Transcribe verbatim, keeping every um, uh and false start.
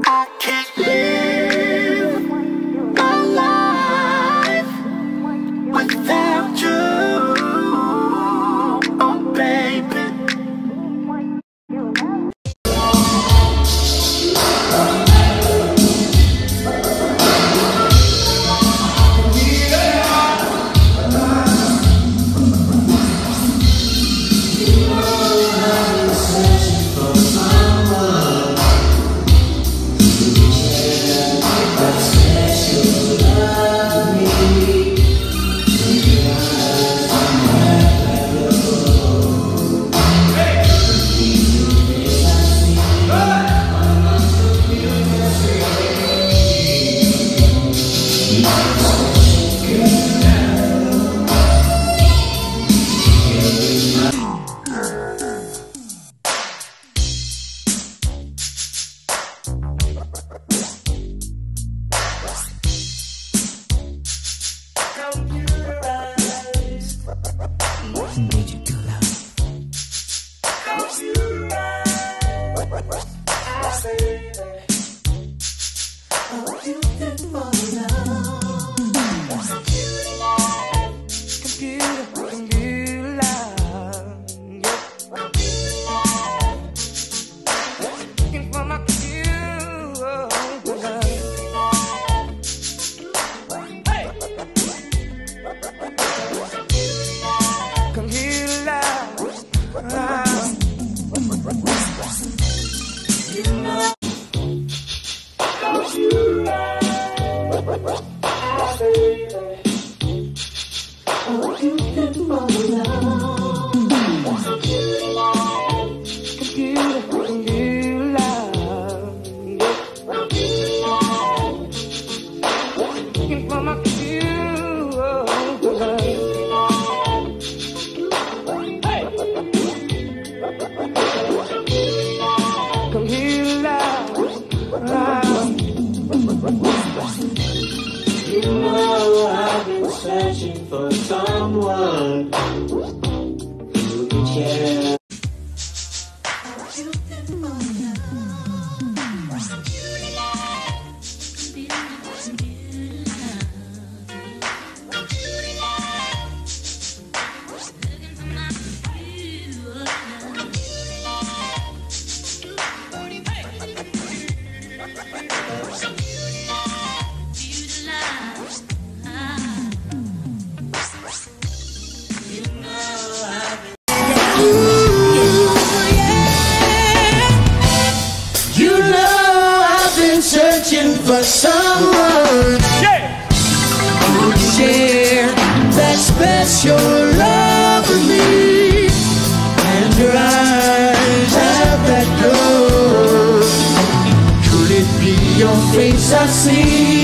I can't live my life without you, oh baby. Searching for someone who can share. Searching for someone, yeah, who can share that special love with me. And your eyes have that glow. Could it be your face I see?